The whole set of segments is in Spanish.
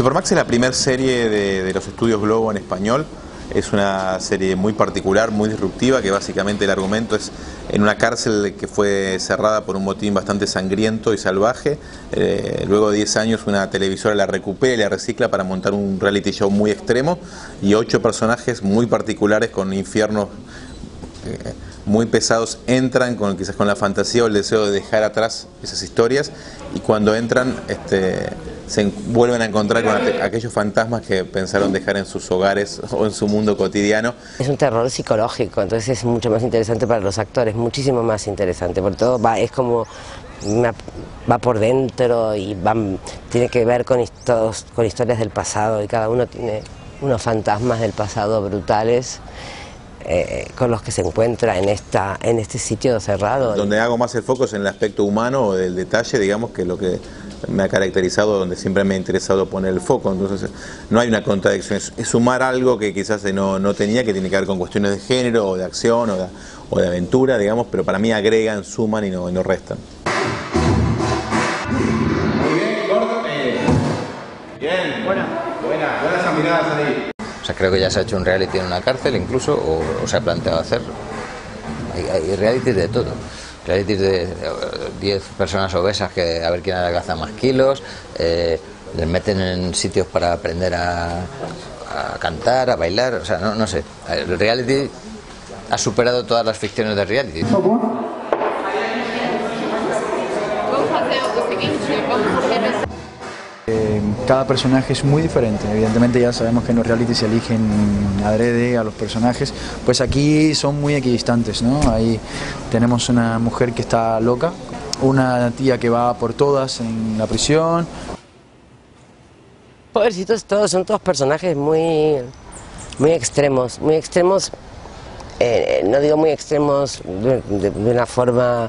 Supermax es la primera serie de los estudios Globo en español. Es una serie muy particular, muy disruptiva, que básicamente el argumento es en una cárcel que fue cerrada por un motín bastante sangriento y salvaje. Luego de 10 años una televisora la recupera y la recicla para montar un reality show muy extremo y 8 personajes muy particulares con infiernos muy pesados entran quizás con la fantasía o el deseo de dejar atrás esas historias, y cuando entran se vuelven a encontrar con aquellos fantasmas que pensaron dejar en sus hogares o en su mundo cotidiano. Es un terror psicológico, entonces es mucho más interesante para los actores, muchísimo más interesante, por todo es como va por dentro y tiene que ver con historias del pasado, y cada uno tiene unos fantasmas del pasado brutales con los que se encuentra en este sitio cerrado. Donde hago más el foco es en el aspecto humano o del detalle, digamos, que lo que me ha caracterizado, donde siempre me ha interesado poner el foco. Entonces no hay una contradicción, es sumar algo que quizás no tenía, que tiene que ver con cuestiones de género o de acción o de aventura, digamos, pero para mí agregan, suman y no restan. Muy bien, corto. Bien, buenas miradas ahí. O sea, creo que ya se ha hecho un reality en una cárcel incluso, o se ha planteado hacerlo. Hay realities de todo. Realities de 10 personas obesas que a ver quién adelgaza más kilos, les meten en sitios para aprender a cantar, a bailar, o sea, no sé. El reality ha superado todas las ficciones de reality. Cada personaje es muy diferente, evidentemente ya sabemos que en los reality se eligen adrede a los personajes, pues aquí son muy equidistantes, ¿no? Ahí tenemos una mujer que está loca, una tía que va por todas en la prisión. Pobrecitos todos, son todos personajes muy extremos, no digo muy extremos de una forma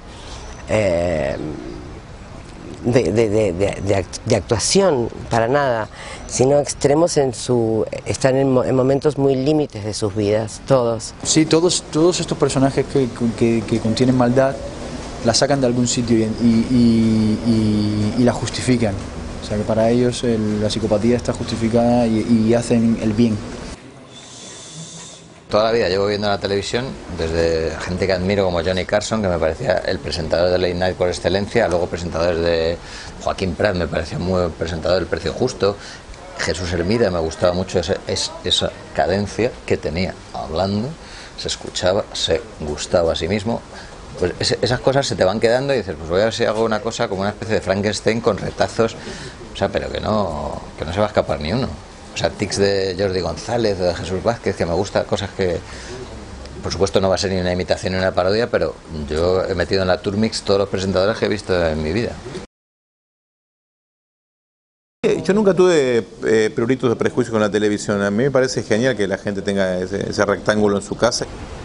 de actuación, para nada, sino extremos están en momentos muy límites de sus vidas, todos. Sí, todos estos personajes que contienen maldad la sacan de algún sitio y la justifican. O sea que para ellos la psicopatía está justificada y hacen el bien. Toda la vida llevo viendo la televisión, desde gente que admiro como Johnny Carson, que me parecía el presentador de Late Night por excelencia, luego presentadores de Joaquín Prat, me parecía muy buen presentador del Precio Justo, Jesús Hermida, me gustaba mucho esa cadencia que tenía hablando, se escuchaba, se gustaba a sí mismo. Pues esas cosas se te van quedando y dices, pues voy a ver si hago una cosa como una especie de Frankenstein con retazos, o sea, pero que no se va a escapar ni uno. O sea, tics de Jordi González, de Jesús Vázquez, que me gusta, cosas que, por supuesto, no va a ser ni una imitación ni una parodia, pero yo he metido en la Turmix todos los presentadores que he visto en mi vida. Yo nunca tuve pruritos de prejuicio con la televisión. A mí me parece genial que la gente tenga ese rectángulo en su casa.